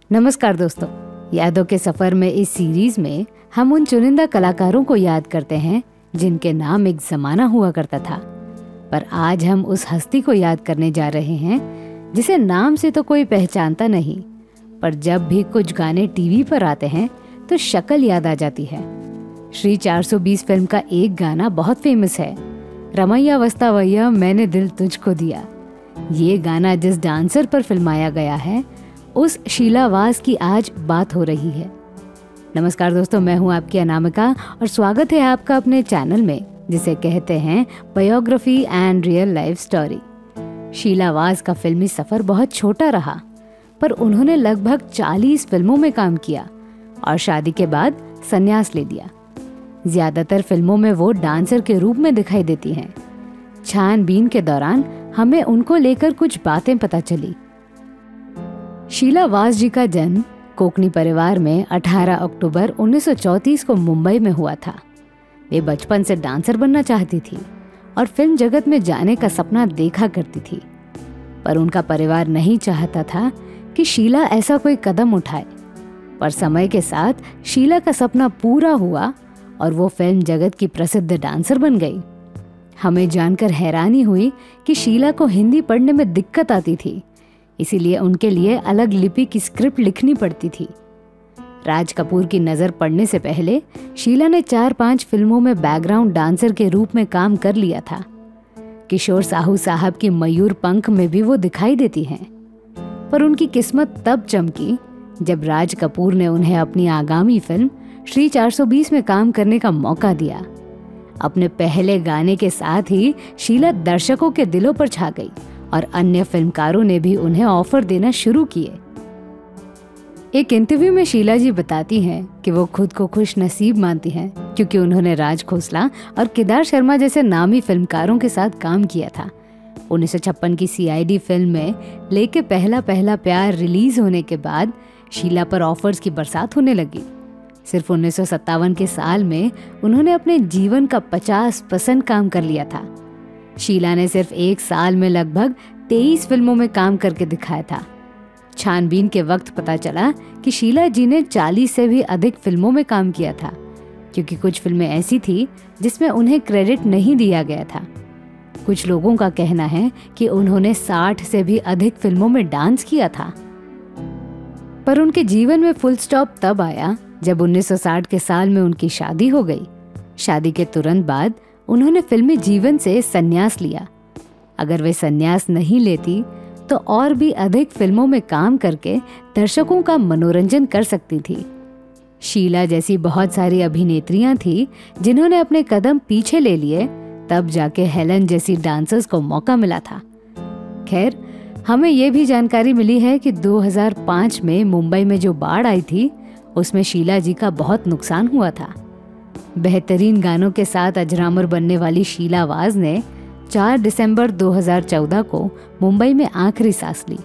नमस्कार दोस्तों, यादों के सफर में इस सीरीज में हम उन चुनिंदा कलाकारों को याद करते हैं जिनके नाम एक जमाना हुआ करता था। पर आज हम उस हस्ती को याद करने जा रहे हैं जिसे नाम से तो कोई पहचानता नहीं, पर जब भी कुछ गाने टीवी पर आते हैं तो शक्ल याद आ जाती है। श्री 420 फिल्म का एक गाना बहुत फेमस है, रमैया वस्तावैया मैंने दिल तुझको दिया। ये गाना जिस डांसर पर फिल्माया गया है उस शीला वाज की आज बात हो रही है। नमस्कार दोस्तों, मैं हूं आपकी अनामिका और स्वागत है आपका अपने चैनल में जिसे कहते हैं biography and real life story. Sheela Vaz का फिल्मी सफर बहुत छोटा रहा, पर उन्होंने लगभग 40 फिल्मों में काम किया और शादी के बाद संन्यास ले लिया। ज्यादातर फिल्मों में वो डांसर के रूप में दिखाई देती हैं। छानबीन के दौरान हमें उनको लेकर कुछ बातें पता चली। शीला वाज जी का जन्म कोकणी परिवार में 18 अक्टूबर 1934 को मुंबई में हुआ था। वे बचपन से डांसर बनना चाहती थी और फिल्म जगत में जाने का सपना देखा करती थी, पर उनका परिवार नहीं चाहता था कि शीला ऐसा कोई कदम उठाए। पर समय के साथ शीला का सपना पूरा हुआ और वो फिल्म जगत की प्रसिद्ध डांसर बन गई। हमें जानकर हैरानी हुई कि शीला को हिंदी पढ़ने में दिक्कत आती थी, इसीलिए उनके लिए अलग लिपि की स्क्रिप्ट लिखनी पड़ती थी। राज कपूर की नज़र पड़ने से पहले शीला ने 4-5 फिल्मों में बैकग्राउंड डांसर के रूप में काम कर लिया था। किशोर साहू साहब की मयूर पंख में भी वो दिखाई देती हैं। पर उनकी किस्मत तब चमकी जब राज कपूर ने उन्हें अपनी आगामी फिल्म श्री 420 में काम करने का मौका दिया। अपने पहले गाने के साथ ही शीला दर्शकों के दिलों पर छा गई और अन्य फिल्मकारों ने भी उन्हें ऑफर देना शुरू किए। एक इंटरव्यू में शीला जी बताती हैं कि वो खुद को खुश नसीब मानती हैं क्योंकि उन्होंने राज खोसला और केदार शर्मा जैसे नामी फिल्मकारों के साथ काम किया था। 1956 की सीआईडी फिल्म में लेके पहला पहला प्यार रिलीज होने के बाद शीला पर ऑफर्स की बरसात होने लगी। सिर्फ 1957 के साल में उन्होंने अपने जीवन का 50% काम कर लिया था। शीला ने सिर्फ एक साल में लगभग 23 फिल्मों में काम करके दिखाया था। छानबीन के वक्त पता चला कि शीला जी ने 40 से भी अधिक फिल्मों में काम किया था, क्योंकि कुछ फिल्में ऐसी थी जिसमें उन्हें क्रेडिट नहीं दिया गया था। कुछ लोगों का कहना है कि उन्होंने 60 से भी अधिक फिल्मों में डांस किया था। पर उनके जीवन में फुल स्टॉप तब आया जब 1960 के साल में उनकी शादी हो गई। शादी के तुरंत बाद उन्होंने फिल्मी जीवन से संन्यास लिया। अगर वे संन्यास नहीं लेती तो और भी अधिक फिल्मों में काम करके दर्शकों का मनोरंजन कर सकती थी। शीला जैसी बहुत सारी अभिनेत्रियां थी जिन्होंने अपने कदम पीछे ले लिए, तब जाके हेलन जैसी डांसर्स को मौका मिला था। खैर, हमें ये भी जानकारी मिली है कि 2005 में मुंबई में जो बाढ़ आई थी उसमें शीला जी का बहुत नुकसान हुआ था। बेहतरीन गानों के साथ अजरामर बनने वाली शीला वाज ने 4 दिसंबर 2014 को मुंबई में आखिरी सांस ली।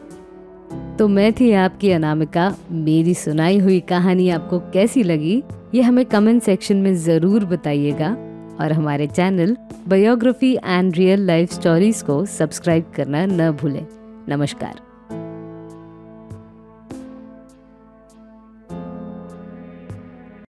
तो मैं थी आपकी अनामिका। मेरी सुनाई हुई कहानी आपको कैसी लगी ये हमें कमेंट सेक्शन में ज़रूर बताइएगा और हमारे channel biography and real life stories को सब्सक्राइब करना न भूलें। नमस्कार।